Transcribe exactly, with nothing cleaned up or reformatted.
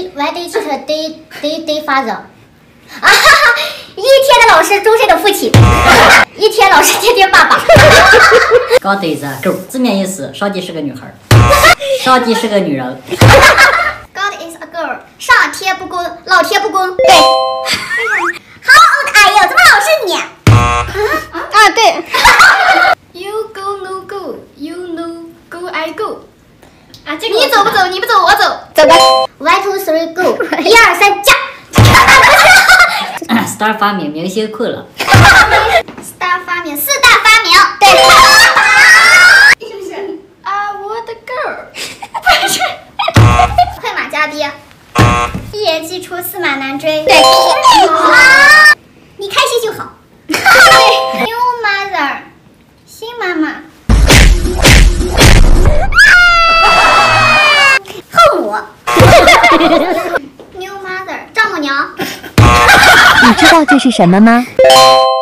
Why did teacher day day day father？ 啊哈哈！一天的老师，终身的父亲；一天老师，天天爸爸。 God is a girl， 字面意思，上帝是个女孩，上帝是个女人。 God is a girl， 上天不公，老天不公。对。How old are you？ 怎么老是你？啊，对。You go no go, you no go I go。啊，这个你走不走？你不走，我走。走吧。One two three go， 一二三加。 Star 发明明星困了。 Star 发明四大发明。对。是不是？啊，我的 girl。不是。快马加鞭。一言既出，驷马难追。对。啊，你开心就好。New mother， 新妈妈。后母。New mother， 丈母娘。 你知道这是什么吗？